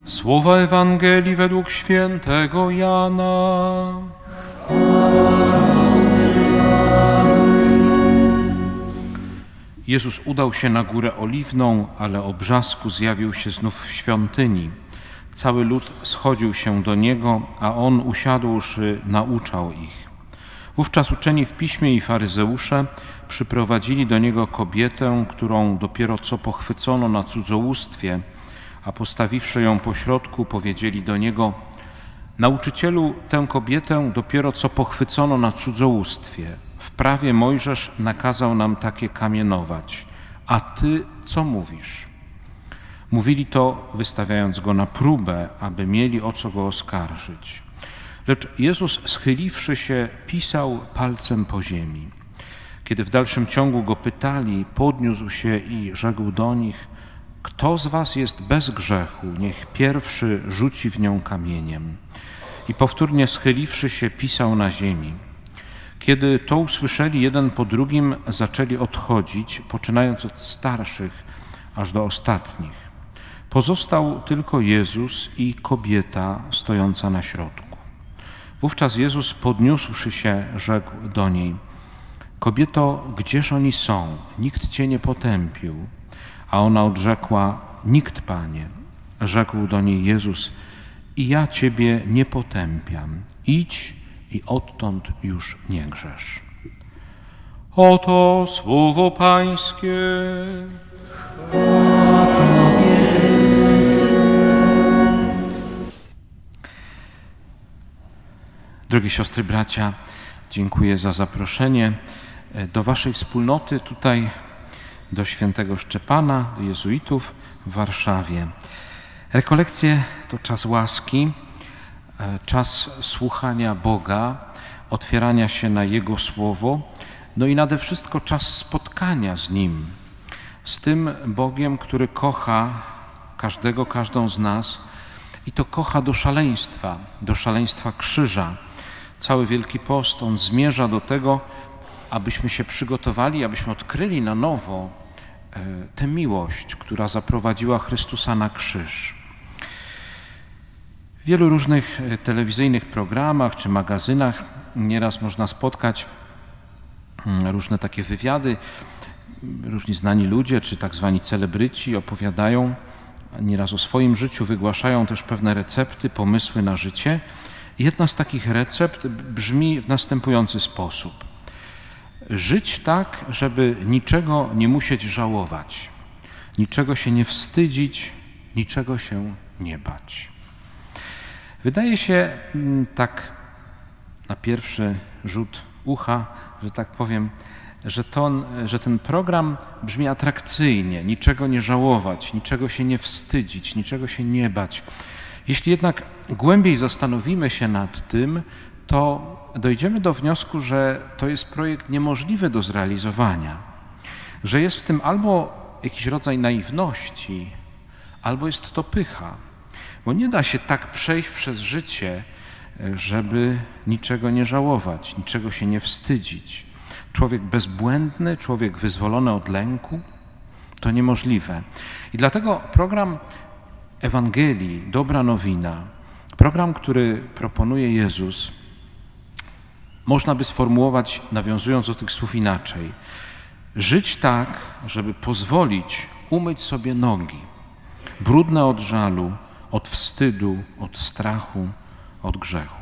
Słowa Ewangelii według świętego Jana. Jezus udał się na Górę Oliwną, ale o brzasku zjawił się znów w świątyni. Cały lud schodził się do Niego, a On usiadłszy nauczał ich. Wówczas uczeni w piśmie i faryzeusze przyprowadzili do Niego kobietę, którą dopiero co pochwycono na cudzołóstwie, a postawiwszy ją pośrodku, powiedzieli do Niego: Nauczycielu, tę kobietę dopiero co pochwycono na cudzołóstwie. W prawie Mojżesz nakazał nam takie kamienować. A Ty co mówisz? Mówili to, wystawiając Go na próbę, aby mieli o co Go oskarżyć. Lecz Jezus, schyliwszy się, pisał palcem po ziemi. Kiedy w dalszym ciągu Go pytali, podniósł się i rzekł do nich: Kto z was jest bez grzechu, niech pierwszy rzuci w nią kamieniem. I powtórnie schyliwszy się, pisał na ziemi. Kiedy to usłyszeli, jeden po drugim zaczęli odchodzić, poczynając od starszych, aż do ostatnich. Pozostał tylko Jezus i kobieta stojąca na środku. Wówczas Jezus, podniósłszy się, rzekł do niej: Kobieto, gdzież oni są? Nikt Cię nie potępił. A ona odrzekła: Nikt, Panie. Rzekł do niej Jezus: I ja Ciebie nie potępiam. Idź i odtąd już nie grzesz. Oto słowo Pańskie. Chwała Tobie. Drogie siostry, bracia, dziękuję za zaproszenie do waszej wspólnoty tutaj, do świętego Szczepana, do jezuitów w Warszawie. Rekolekcje to czas łaski, czas słuchania Boga, otwierania się na Jego Słowo, no i nade wszystko czas spotkania z Nim, z tym Bogiem, który kocha każdego, każdą z nas i to kocha do szaleństwa krzyża. Cały Wielki Post, on zmierza do tego, abyśmy się przygotowali, abyśmy odkryli na nowo tę miłość, która zaprowadziła Chrystusa na krzyż. W wielu różnych telewizyjnych programach czy magazynach nieraz można spotkać różne takie wywiady. Różni znani ludzie czy tak zwani celebryci opowiadają nieraz o swoim życiu, wygłaszają też pewne recepty, pomysły na życie. Jedna z takich recept brzmi w następujący sposób. Żyć tak, żeby niczego nie musieć żałować, niczego się nie wstydzić, niczego się nie bać. Wydaje się tak na pierwszy rzut ucha, że tak powiem, że ten program brzmi atrakcyjnie, niczego nie żałować, niczego się nie wstydzić, niczego się nie bać. Jeśli jednak głębiej zastanowimy się nad tym, to dojdziemy do wniosku, że to jest projekt niemożliwy do zrealizowania, że jest w tym albo jakiś rodzaj naiwności, albo jest to pycha, bo nie da się tak przejść przez życie, żeby niczego nie żałować, niczego się nie wstydzić. Człowiek bezbłędny, człowiek wyzwolony od lęku, to niemożliwe. I dlatego program Ewangelii, Dobra Nowina, program, który proponuje Jezus, można by sformułować, nawiązując do tych słów inaczej. Żyć tak, żeby pozwolić umyć sobie nogi, brudne od żalu, od wstydu, od strachu, od grzechu.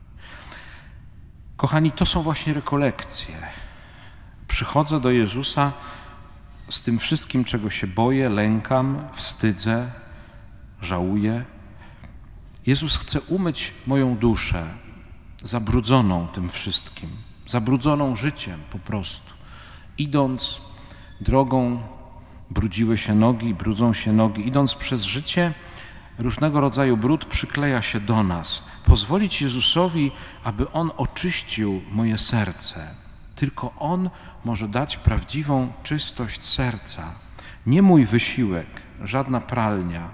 Kochani, to są właśnie rekolekcje. Przychodzę do Jezusa z tym wszystkim, czego się boję, lękam, wstydzę, żałuję. Jezus chce umyć moją duszę, zabrudzoną tym wszystkim, zabrudzoną życiem po prostu. Idąc drogą, brudziły się nogi, brudzą się nogi. Idąc przez życie, różnego rodzaju brud przykleja się do nas. Pozwolić Jezusowi, aby On oczyścił moje serce. Tylko On może dać prawdziwą czystość serca. Nie mój wysiłek, żadna pralnia.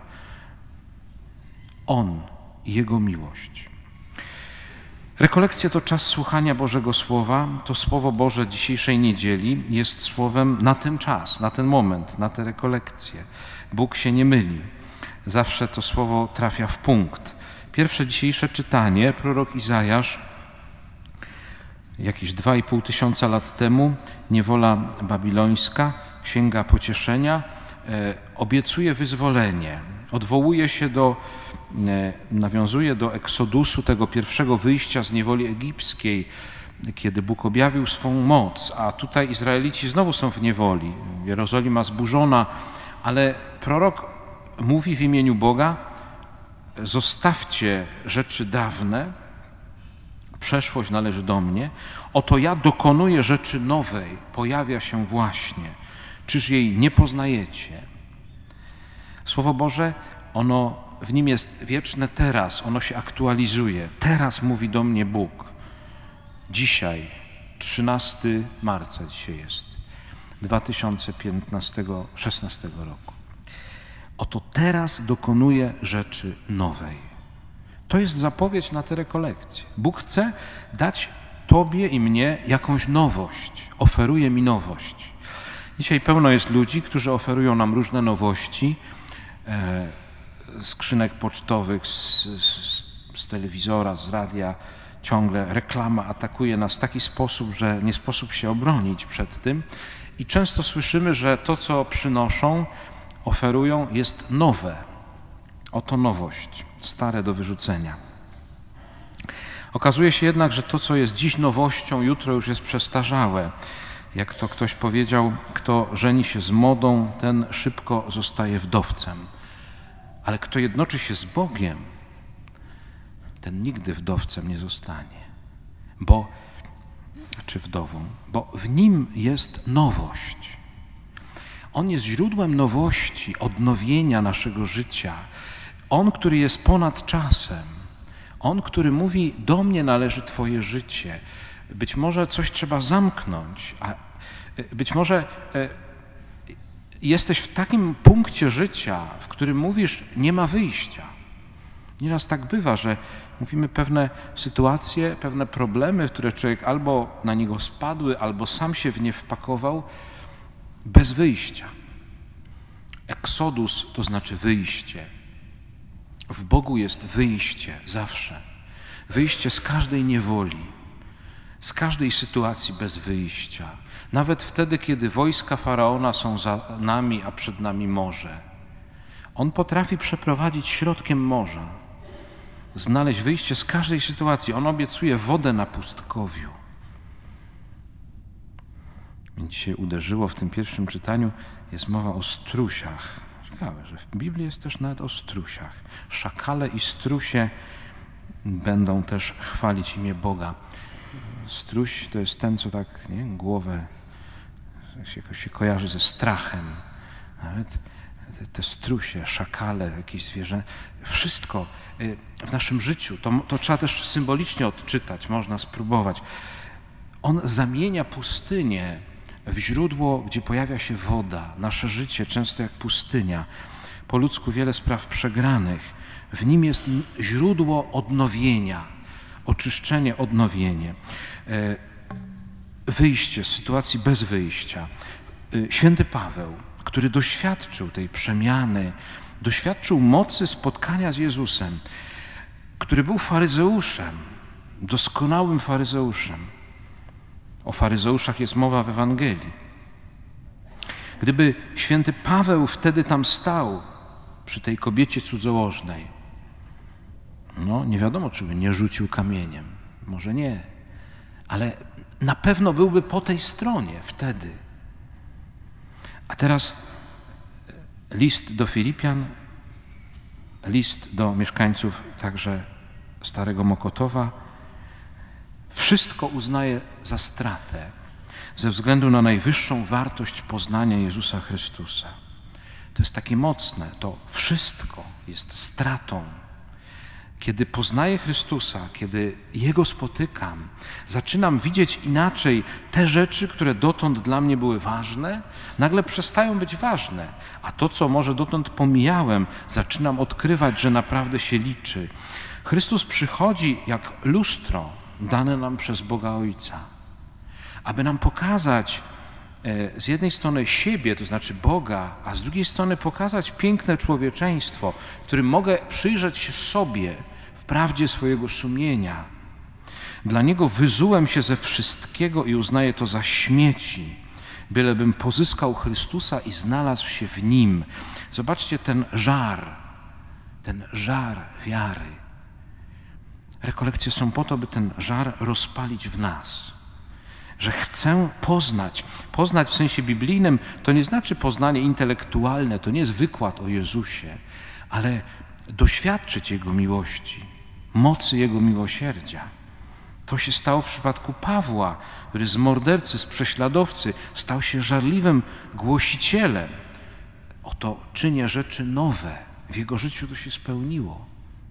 On i Jego miłość. Rekolekcja to czas słuchania Bożego Słowa. To Słowo Boże dzisiejszej niedzieli jest słowem na ten czas, na ten moment, na te rekolekcje. Bóg się nie myli. Zawsze to słowo trafia w punkt. Pierwsze dzisiejsze czytanie, prorok Izajasz, jakieś 2,5 tysiąca lat temu, niewola babilońska, Księga Pocieszenia, obiecuje wyzwolenie. Odwołuje się nawiązuje do Eksodusu, tego pierwszego wyjścia z niewoli egipskiej, kiedy Bóg objawił swą moc, a tutaj Izraelici znowu są w niewoli. Jerozolima zburzona, ale prorok mówi w imieniu Boga: zostawcie rzeczy dawne, przeszłość należy do mnie, oto ja dokonuję rzeczy nowej, pojawia się właśnie. Czyż jej nie poznajecie? Słowo Boże, w nim jest wieczne teraz, ono się aktualizuje. Teraz mówi do mnie Bóg. Dzisiaj, 13 marca dzisiaj jest, 2016 roku. Oto teraz dokonuje rzeczy nowej. To jest zapowiedź na te rekolekcje. Bóg chce dać Tobie i mnie jakąś nowość. Oferuje mi nowość. Dzisiaj pełno jest ludzi, którzy oferują nam różne nowości, skrzynek pocztowych, z telewizora, z radia. Ciągle reklama atakuje nas w taki sposób, że nie sposób się obronić przed tym. I często słyszymy, że to, co przynoszą, oferują, jest nowe. Oto nowość, stare do wyrzucenia. Okazuje się jednak, że to, co jest dziś nowością, jutro już jest przestarzałe. Jak to ktoś powiedział, kto żeni się z modą, ten szybko zostaje wdowcem. Ale kto jednoczy się z Bogiem, ten nigdy wdowcem nie zostanie. Czy wdową, bo w nim jest nowość. On jest źródłem nowości, odnowienia naszego życia. On, który jest ponad czasem. On, który mówi: do mnie należy Twoje życie. Być może coś trzeba zamknąć, a być może jesteś w takim punkcie życia, w którym mówisz: nie ma wyjścia. Nieraz tak bywa, że mówimy pewne sytuacje, pewne problemy, w które człowiek albo na niego spadły, albo sam się w nie wpakował, bez wyjścia. Eksodus to znaczy wyjście. W Bogu jest wyjście zawsze. Wyjście z każdej niewoli, z każdej sytuacji bez wyjścia. Nawet wtedy, kiedy wojska Faraona są za nami, a przed nami morze. On potrafi przeprowadzić środkiem morza, znaleźć wyjście z każdej sytuacji. On obiecuje wodę na pustkowiu. Mnie dzisiaj uderzyło w tym pierwszym czytaniu, jest mowa o strusiach. Ciekawe, że w Biblii jest też nawet o strusiach. Szakale i strusie będą też chwalić imię Boga. Struś to jest ten, co tak głowę się kojarzy ze strachem. Nawet te strusie, szakale, jakieś zwierzę, wszystko w naszym życiu, to trzeba też symbolicznie odczytać, można spróbować. On zamienia pustynię w źródło, gdzie pojawia się woda. Nasze życie często jak pustynia. Po ludzku wiele spraw przegranych. W nim jest źródło odnowienia, oczyszczenie, odnowienie. Wyjście z sytuacji bez wyjścia. Święty Paweł, który doświadczył tej przemiany, doświadczył mocy spotkania z Jezusem, który był faryzeuszem, doskonałym faryzeuszem. O faryzeuszach jest mowa w Ewangelii. Gdyby święty Paweł wtedy tam stał przy tej kobiecie cudzołożnej, nie wiadomo, czy by nie rzucił kamieniem. Może nie, ale na pewno byłby po tej stronie wtedy. A teraz list do Filipian, list do mieszkańców także Starego Mokotowa. Wszystko uznaje za stratę ze względu na najwyższą wartość poznania Jezusa Chrystusa. To jest takie mocne, to wszystko jest stratą. Kiedy poznaję Chrystusa, kiedy Jego spotykam, zaczynam widzieć inaczej te rzeczy, które dotąd dla mnie były ważne, nagle przestają być ważne, a to, co może dotąd pomijałem, zaczynam odkrywać, że naprawdę się liczy. Chrystus przychodzi jak lustro dane nam przez Boga Ojca, aby nam pokazać, z jednej strony siebie, to znaczy Boga, a z drugiej strony pokazać piękne człowieczeństwo, w którym mogę przyjrzeć się sobie w prawdzie swojego sumienia. Dla Niego wyzułem się ze wszystkiego i uznaję to za śmieci, bylebym pozyskał Chrystusa i znalazł się w Nim. Zobaczcie ten żar wiary. Rekolekcje są po to, by ten żar rozpalić w nas. Że chcę poznać. Poznać w sensie biblijnym to nie znaczy poznanie intelektualne, to nie jest wykład o Jezusie, ale doświadczyć Jego miłości, mocy Jego miłosierdzia. To się stało w przypadku Pawła, który z mordercy, z prześladowcy stał się żarliwym głosicielem. Oto czynię rzeczy nowe. W jego życiu to się spełniło.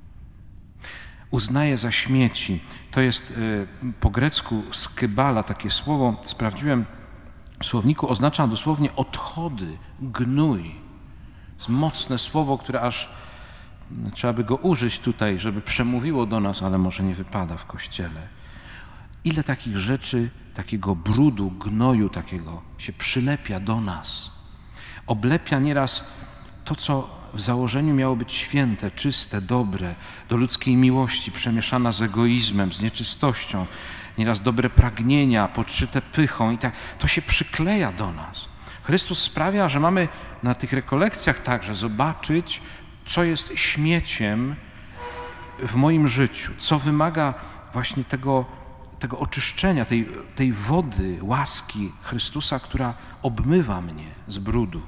Uznaje za śmieci. To jest po grecku skybala, takie słowo, sprawdziłem w słowniku, oznacza dosłownie odchody, gnój. To jest mocne słowo, które aż trzeba by go użyć tutaj, żeby przemówiło do nas, ale może nie wypada w Kościele. Ile takich rzeczy, takiego brudu, gnoju takiego się przylepia do nas. Oblepia nieraz to, co w założeniu miało być święte, czyste, dobre, do ludzkiej miłości, przemieszana z egoizmem, z nieczystością, nieraz dobre pragnienia, podszyte pychą i tak, to się przykleja do nas. Chrystus sprawia, że mamy na tych rekolekcjach także zobaczyć, co jest śmieciem w moim życiu, co wymaga właśnie tego oczyszczenia, tej wody, łaski Chrystusa, która obmywa mnie z brudu.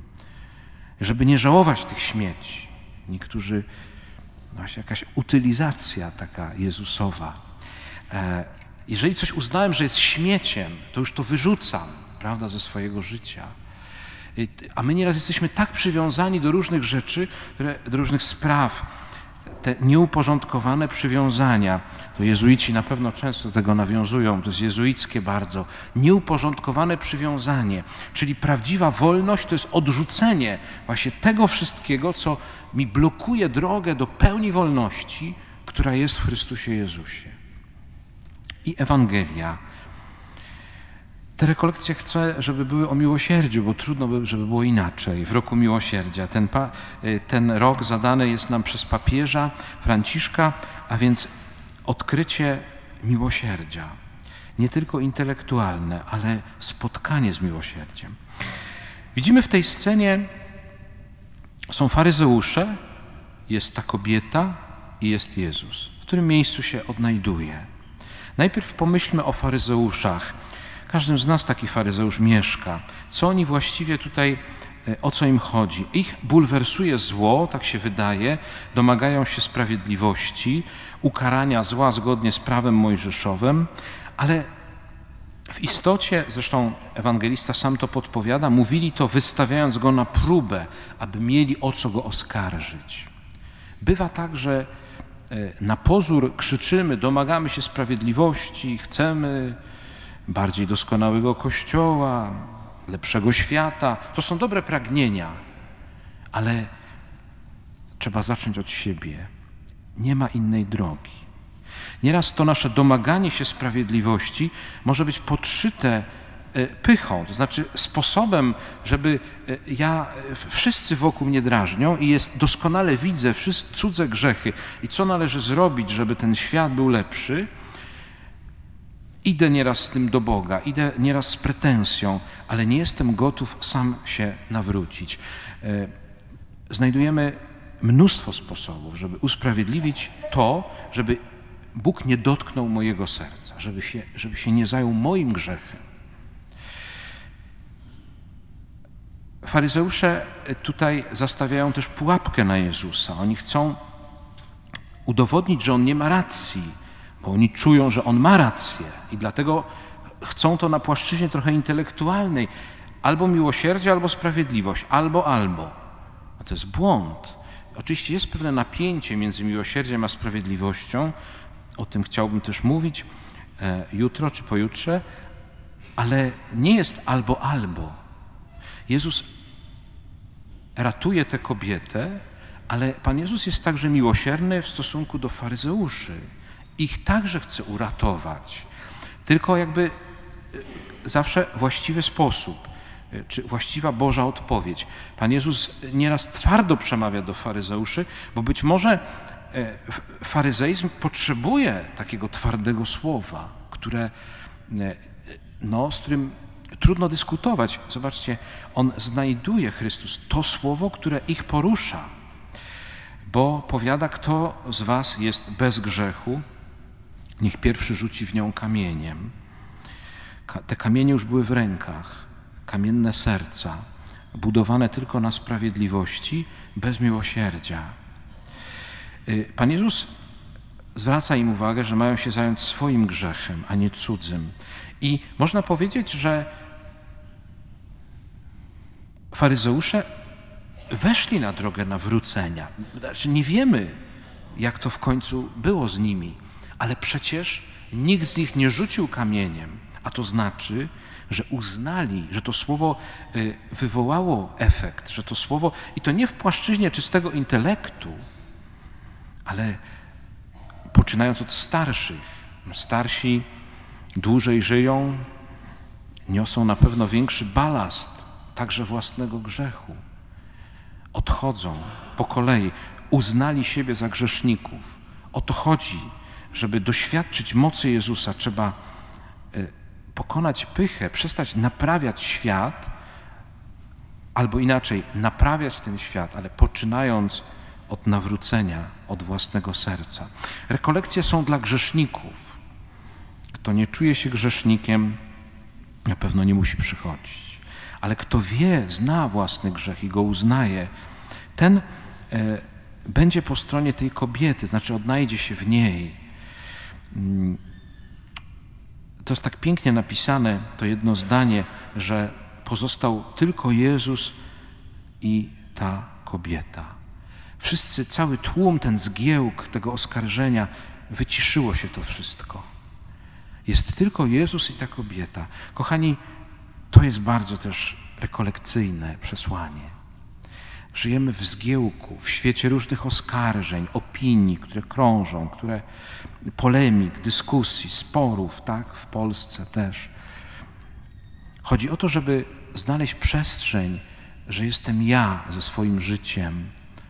Żeby nie żałować tych śmieci. Niektórzy, właśnie jakaś utylizacja taka Jezusowa. Jeżeli coś uznałem, że jest śmieciem, to już to wyrzucam, prawda, ze swojego życia. A my nieraz jesteśmy tak przywiązani do różnych rzeczy, do różnych spraw, te nieuporządkowane przywiązania, to jezuici na pewno często do tego nawiązują, to jest jezuickie bardzo, nieuporządkowane przywiązanie, czyli prawdziwa wolność to jest odrzucenie właśnie tego wszystkiego, co mi blokuje drogę do pełni wolności, która jest w Chrystusie Jezusie. I Ewangelia. Te rekolekcje chcę, żeby były o miłosierdziu, bo trudno by, żeby było inaczej. W roku miłosierdzia. Ten rok zadany jest nam przez papieża Franciszka, a więc odkrycie miłosierdzia. Nie tylko intelektualne, ale spotkanie z miłosierdziem. Widzimy w tej scenie, są faryzeusze, jest ta kobieta i jest Jezus. W którym miejscu się odnajduje? Najpierw pomyślmy o faryzeuszach. Każdym z nas taki faryzeusz mieszka. Co oni właściwie tutaj, o co im chodzi? Ich bulwersuje zło, tak się wydaje, domagają się sprawiedliwości, ukarania zła zgodnie z prawem mojżeszowym, ale w istocie, zresztą ewangelista sam to podpowiada, mówili to wystawiając go na próbę, aby mieli o co go oskarżyć. Bywa tak, że na pozór krzyczymy, domagamy się sprawiedliwości, chcemy bardziej doskonałego Kościoła, lepszego świata. To są dobre pragnienia, ale trzeba zacząć od siebie. Nie ma innej drogi. Nieraz to nasze domaganie się sprawiedliwości może być podszyte pychą, to znaczy sposobem, żeby wszyscy wokół mnie drażnią i doskonale widzę cudze grzechy i co należy zrobić, żeby ten świat był lepszy. Idę nieraz z tym do Boga, idę nieraz z pretensją, ale nie jestem gotów sam się nawrócić. Znajdujemy mnóstwo sposobów, żeby usprawiedliwić to, żeby Bóg nie dotknął mojego serca, żeby się nie zajął moim grzechem. Faryzeusze tutaj zastawiają też pułapkę na Jezusa. Oni chcą udowodnić, że On nie ma racji, bo oni czują, że On ma rację i dlatego chcą to na płaszczyźnie trochę intelektualnej. Albo miłosierdzie, albo sprawiedliwość. Albo. A to jest błąd. Oczywiście jest pewne napięcie między miłosierdziem a sprawiedliwością. O tym chciałbym też mówić jutro czy pojutrze, ale nie jest albo. Jezus ratuje tę kobietę, ale Pan Jezus jest także miłosierny w stosunku do faryzeuszy. Ich także chce uratować. Tylko jakby zawsze właściwy sposób, czy właściwa Boża odpowiedź. Pan Jezus nieraz twardo przemawia do faryzeuszy, bo być może faryzeizm potrzebuje takiego twardego słowa, z którym trudno dyskutować. Zobaczcie, on znajduje, Chrystus, to słowo, które ich porusza, bo powiada, kto z was jest bez grzechu, niech pierwszy rzuci w nią kamieniem. Te kamienie już były w rękach, kamienne serca, budowane tylko na sprawiedliwości, bez miłosierdzia. Pan Jezus zwraca im uwagę, że mają się zająć swoim grzechem, a nie cudzym. I można powiedzieć, że faryzeusze weszli na drogę nawrócenia. Znaczy nie wiemy, jak to w końcu było z nimi, ale przecież nikt z nich nie rzucił kamieniem, a to znaczy, że uznali, że to słowo wywołało efekt, że to słowo, i to nie w płaszczyźnie czystego intelektu, ale poczynając od starszych. Starsi dłużej żyją, niosą na pewno większy balast także własnego grzechu. Odchodzą po kolei, uznali siebie za grzeszników. O to chodzi, żeby doświadczyć mocy Jezusa, trzeba pokonać pychę, przestać naprawiać świat, albo inaczej, naprawiać ten świat, ale poczynając od nawrócenia, od własnego serca. Rekolekcje są dla grzeszników. Kto nie czuje się grzesznikiem, na pewno nie musi przychodzić. Ale kto wie, zna własny grzech i go uznaje, ten będzie po stronie tej kobiety, znaczy odnajdzie się w niej. To jest tak pięknie napisane, to jedno zdanie, że pozostał tylko Jezus i ta kobieta. Wszyscy, cały tłum, ten zgiełk tego oskarżenia, wyciszyło się to wszystko. Jest tylko Jezus i ta kobieta. Kochani, to jest bardzo też rekolekcyjne przesłanie. Żyjemy w zgiełku, w świecie różnych oskarżeń, opinii, które krążą, polemik, dyskusji, sporów, tak, w Polsce też. Chodzi o to, żeby znaleźć przestrzeń, że jestem ja ze swoim życiem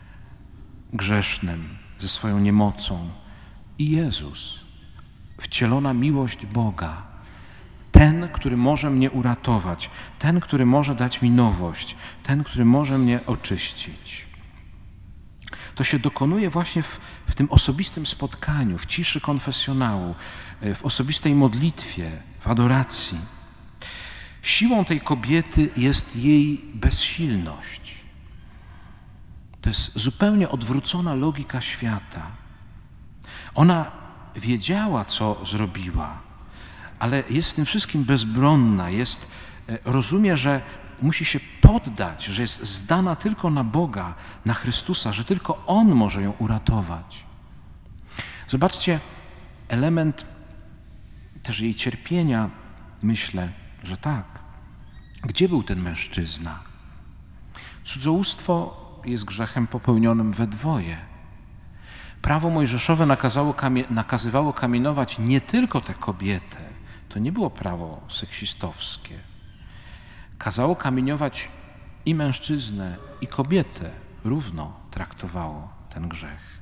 grzesznym, ze swoją niemocą i Jezus, wcielona miłość Boga, ten, który może mnie uratować, ten, który może dać mi nowość, ten, który może mnie oczyścić. To się dokonuje właśnie w tym osobistym spotkaniu, w ciszy konfesjonału, w osobistej modlitwie, w adoracji. Siłą tej kobiety jest jej bezsilność. To jest zupełnie odwrócona logika świata. Ona wiedziała, co zrobiła, ale jest w tym wszystkim bezbronna, rozumie, że musi się poddać, że jest zdana tylko na Boga, na Chrystusa, że tylko On może ją uratować. Zobaczcie, element też jej cierpienia, myślę, że tak. Gdzie był ten mężczyzna? Cudzołóstwo jest grzechem popełnionym we dwoje. Prawo mojżeszowe nakazywało kamienować nie tylko tę kobietę. To nie było prawo seksistowskie. Kazało kamieniować i mężczyznę, i kobietę. Równo traktowało ten grzech.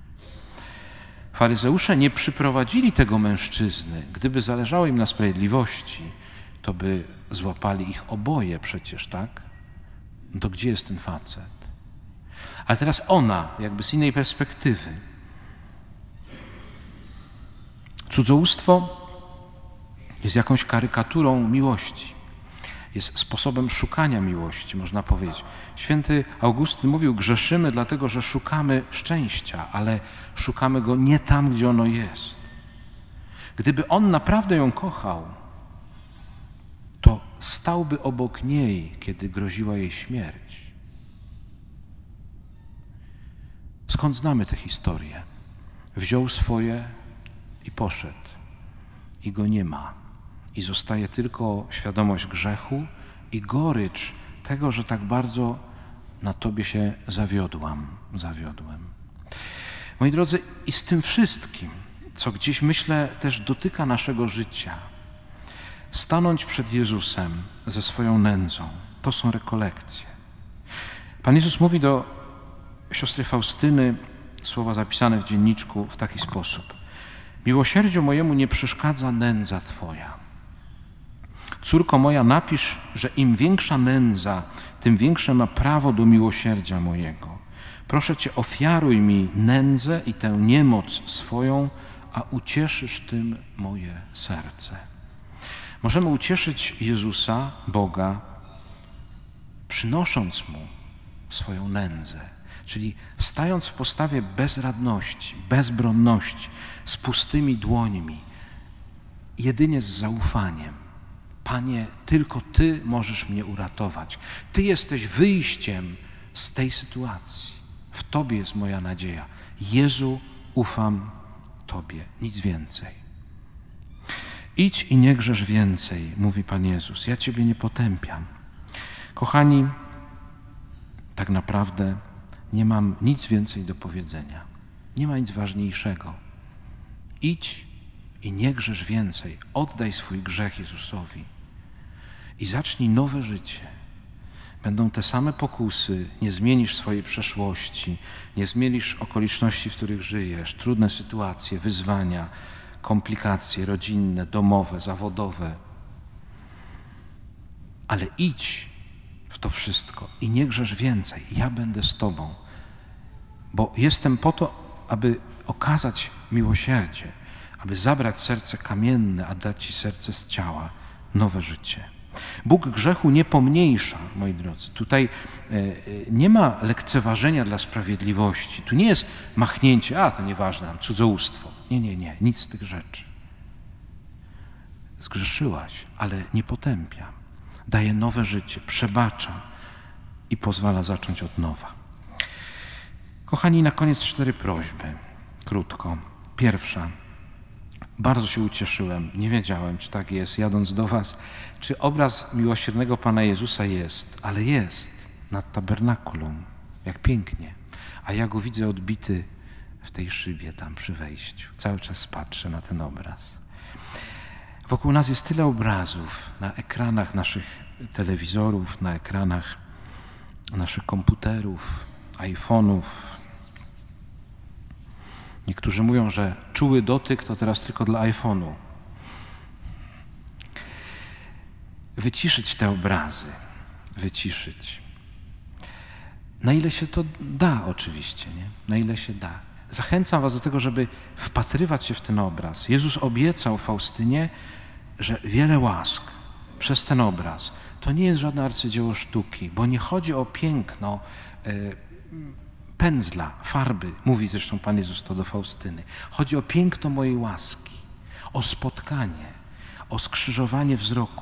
Faryzeusze nie przyprowadzili tego mężczyzny. Gdyby zależało im na sprawiedliwości, to by złapali ich oboje przecież, tak? No to gdzie jest ten facet? Ale teraz ona, jakby z innej perspektywy. Cudzołóstwo jest jakąś karykaturą miłości. Jest sposobem szukania miłości, można powiedzieć. Święty Augustyn mówił, grzeszymy dlatego, że szukamy szczęścia, ale szukamy go nie tam, gdzie ono jest. Gdyby on naprawdę ją kochał, to stałby obok niej, kiedy groziła jej śmierć. Skąd znamy tę historię? Wziął swoje i poszedł. I go nie ma. I zostaje tylko świadomość grzechu i gorycz tego, że tak bardzo na Tobie się zawiodłem. Moi drodzy, i z tym wszystkim, co gdzieś, myślę, też dotyka naszego życia, stanąć przed Jezusem ze swoją nędzą. To są rekolekcje. Pan Jezus mówi do siostry Faustyny słowa zapisane w dzienniczku w taki sposób. Miłosierdziu mojemu nie przeszkadza nędza Twoja. Córko moja, napisz, że im większa nędza, tym większe ma prawo do miłosierdzia mojego. Proszę Cię, ofiaruj mi nędzę i tę niemoc swoją, a ucieszysz tym moje serce. Możemy ucieszyć Jezusa, Boga, przynosząc Mu swoją nędzę, czyli stając w postawie bezradności, bezbronności, z pustymi dłońmi, jedynie z zaufaniem. Panie, tylko Ty możesz mnie uratować. Ty jesteś wyjściem z tej sytuacji. W Tobie jest moja nadzieja. Jezu, ufam Tobie, nic więcej. Idź i nie grzesz więcej, mówi Pan Jezus. Ja Ciebie nie potępiam. Kochani, tak naprawdę nie mam nic więcej do powiedzenia. Nie ma nic ważniejszego. Idź i nie grzesz więcej. Oddaj swój grzech Jezusowi i zacznij nowe życie. Będą te same pokusy, nie zmienisz swojej przeszłości, nie zmienisz okoliczności, w których żyjesz, trudne sytuacje, wyzwania, komplikacje rodzinne, domowe, zawodowe. Ale idź w to wszystko i nie grzesz więcej. Ja będę z Tobą, bo jestem po to, aby okazać miłosierdzie, aby zabrać serce kamienne, a dać Ci serce z ciała, nowe życie. Bóg grzechu nie pomniejsza, moi drodzy. Tutaj nie ma lekceważenia dla sprawiedliwości. Tu nie jest machnięcie, to nieważne, cudzołóstwo. Nie, nic z tych rzeczy. Zgrzeszyłaś, ale nie potępia. Daje nowe życie, przebacza i pozwala zacząć od nowa. Kochani, na koniec 4 prośby. Krótko. Pierwsza. Bardzo się ucieszyłem, nie wiedziałem, czy tak jest, jadąc do Was, czy obraz miłosiernego Pana Jezusa jest, ale jest nad tabernakulum, jak pięknie. A ja Go widzę odbity w tej szybie tam przy wejściu. Cały czas patrzę na ten obraz. Wokół nas jest tyle obrazów na ekranach naszych telewizorów, na ekranach naszych komputerów, iPhone'ów. Niektórzy mówią, że czuły dotyk to teraz tylko dla iPhone'u. Wyciszyć te obrazy, wyciszyć. Na ile się to da oczywiście, nie? Na ile się da. Zachęcam Was do tego, żeby wpatrywać się w ten obraz. Jezus obiecał Faustynie, że wiele łask przez ten obraz to nie jest żadne arcydzieło sztuki, bo nie chodzi o piękno pędzla, farby, mówi zresztą Pan Jezus to do Faustyny. Chodzi o piękno mojej łaski, o spotkanie, o skrzyżowanie wzroku,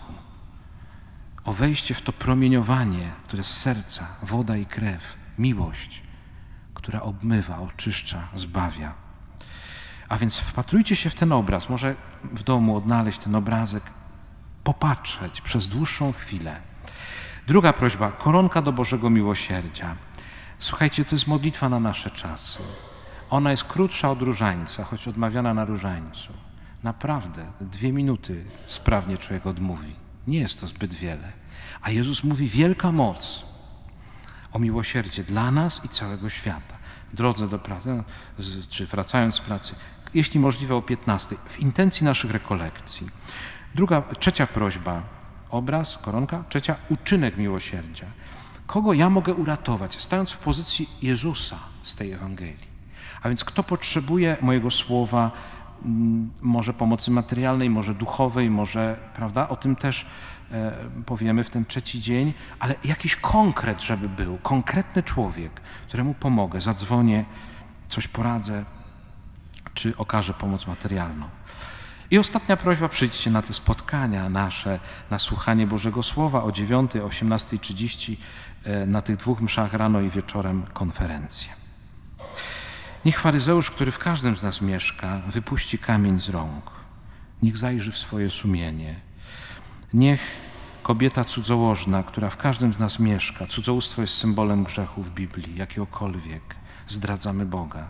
o wejście w to promieniowanie, które z serca, woda i krew, miłość, która obmywa, oczyszcza, zbawia. A więc wpatrujcie się w ten obraz, może w domu odnaleźć ten obrazek, popatrzeć przez dłuższą chwilę. Druga prośba, koronka do Bożego Miłosierdzia. Słuchajcie, to jest modlitwa na nasze czasy. Ona jest krótsza od różańca, choć odmawiana na różańcu. Naprawdę, 2 minuty sprawnie człowiek odmówi. Nie jest to zbyt wiele. A Jezus mówi, wielka moc o miłosierdzie dla nas i całego świata. W drodze do pracy, czy wracając z pracy, jeśli możliwe o 15, w intencji naszych rekolekcji. Trzecia prośba, obraz, koronka. Trzecia, uczynek miłosierdzia. Kogo ja mogę uratować, stając w pozycji Jezusa z tej Ewangelii? A więc kto potrzebuje mojego słowa, może pomocy materialnej, może duchowej, może, prawda, o tym też powiemy w ten 3 dzień, ale jakiś konkret, żeby był, konkretny człowiek, któremu pomogę, zadzwonię, coś poradzę, czy okażę pomoc materialną. I ostatnia prośba, przyjdźcie na te spotkania nasze, na słuchanie Bożego Słowa o 9, o 18:30, na tych 2 mszach rano i wieczorem konferencję. Niech faryzeusz, który w każdym z nas mieszka, wypuści kamień z rąk. Niech zajrzy w swoje sumienie. Niech kobieta cudzołożna, która w każdym z nas mieszka, cudzołóstwo jest symbolem grzechu w Biblii, jakiegokolwiek, zdradzamy Boga.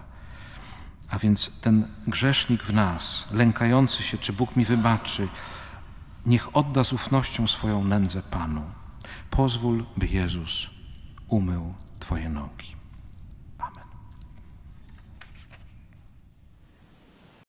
A więc ten grzesznik w nas, lękający się, czy Bóg mi wybaczy, niech odda z ufnością swoją nędzę Panu. Pozwól, by Jezus umył Twoje nogi.